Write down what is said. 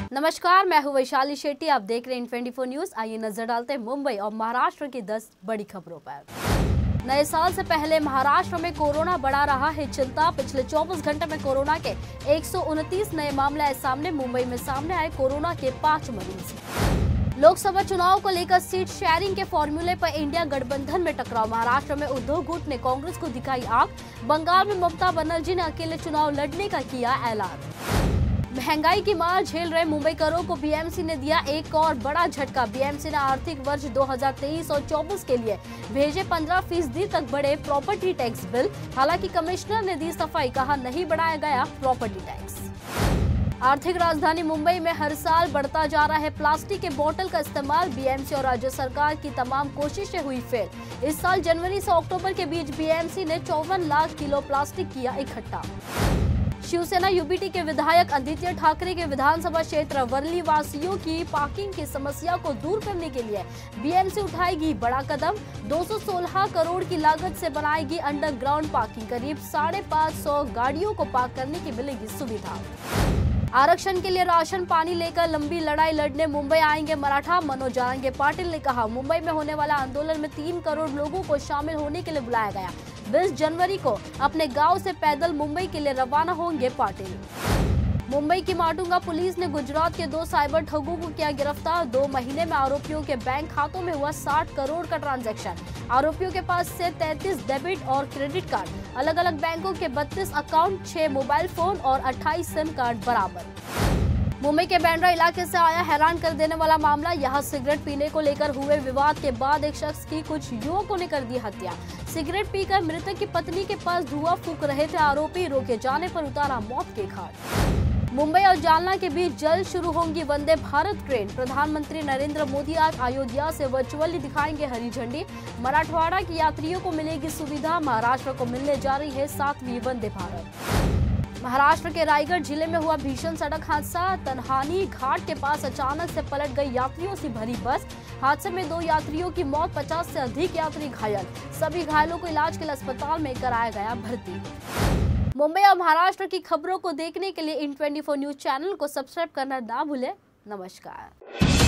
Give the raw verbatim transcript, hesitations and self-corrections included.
नमस्कार, मैं हूं वैशाली शेट्टी। आप देख रहे हैं ट्वेंटी फोर न्यूज। आइए नजर डालते हैं मुंबई और महाराष्ट्र की दस बड़ी खबरों पर। नए साल से पहले महाराष्ट्र में कोरोना बढ़ा रहा है चिंता। पिछले चौबीस घंटे में कोरोना के एक सौ उनतीस नए मामले आए सामने। मुंबई में सामने आए कोरोना के पांच मरीज। लोकसभा चुनाव को लेकर सीट शेयरिंग के फॉर्मूले पर इंडिया गठबंधन में टकराव। महाराष्ट्र में उद्धव गुट ने कांग्रेस को दिखाई आंख। बंगाल में ममता बनर्जी ने अकेले चुनाव लड़ने का किया ऐलान। महंगाई की मार झेल रहे मुंबईकरों को बीएमसी ने दिया एक और बड़ा झटका। बीएमसी ने आर्थिक वर्ष दो हज़ार तेईस और चौबीस के लिए भेजे पंद्रह फीसदी तक बढ़े प्रॉपर्टी टैक्स बिल। हालांकि कमिश्नर ने दी सफाई, कहा नहीं बढ़ाया गया प्रॉपर्टी टैक्स। आर्थिक राजधानी मुंबई में हर साल बढ़ता जा रहा है प्लास्टिक के बोतल का इस्तेमाल। बीएमसी और राज्य सरकार की तमाम कोशिशें हुई फेल। इस साल जनवरी से अक्टूबर के बीच बीएमसी ने चौवन लाख किलो प्लास्टिक किया इकट्ठा। शिवसेना यूबीटी के विधायक आदित्य ठाकरे के विधानसभा क्षेत्र वर्ली वासियों की पार्किंग की समस्या को दूर करने के लिए बीएमसी उठाएगी बड़ा कदम। दो सौ सोलह करोड़ की लागत से बनाएगी अंडरग्राउंड पार्किंग। करीब साढ़े पाँच सौ गाड़ियों को पार्क करने की मिलेगी सुविधा। आरक्षण के लिए राशन पानी लेकर लंबी लड़ाई लड़ने मुंबई आएंगे मराठा। मनोज जारंगे पाटिल ने कहा, मुंबई में होने वाला आंदोलन में तीन करोड़ लोगों को शामिल होने के लिए बुलाया गया। बीस जनवरी को अपने गांव से पैदल मुंबई के लिए रवाना होंगे पाटिल। मुंबई की माटुंगा पुलिस ने गुजरात के दो साइबर ठगों को किया गिरफ्तार। दो महीने में आरोपियों के बैंक खातों में हुआ साठ करोड़ का ट्रांजैक्शन। आरोपियों के पास से तैंतीस डेबिट और क्रेडिट कार्ड, अलग अलग बैंकों के बत्तीस अकाउंट, छह मोबाइल फोन और अट्ठाईस सिम कार्ड बरामद। मुंबई के बांद्रा इलाके से आया हैरान कर देने वाला मामला। यहां सिगरेट पीने को लेकर हुए विवाद के बाद एक शख्स की कुछ युवकों ने कर दी हत्या। सिगरेट पीकर मृतक की पत्नी के पास धुआं फूंक रहे थे आरोपी। रोके जाने पर उतारा मौत के घाट। मुंबई और जालना के बीच जल्द शुरू होंगी वंदे भारत ट्रेन। प्रधानमंत्री नरेंद्र मोदी आज अयोध्या से वर्चुअली दिखाएंगे हरी झंडी। मराठवाड़ा के यात्रियों को मिलेगी सुविधा। महाराष्ट्र को मिलने जा रही है सातवीं वंदे भारत। महाराष्ट्र के रायगढ़ जिले में हुआ भीषण सड़क हादसा। तनहानी घाट के पास अचानक से पलट गई यात्रियों से भरी बस। हादसे में दो यात्रियों की मौत, पचास से अधिक यात्री घायल। सभी घायलों को इलाज के लिए अस्पताल में कराया गया भर्ती। मुंबई और महाराष्ट्र की खबरों को देखने के लिए इन ट्वेंटी फोर न्यूज चैनल को सब्सक्राइब करना ना भूलें। नमस्कार।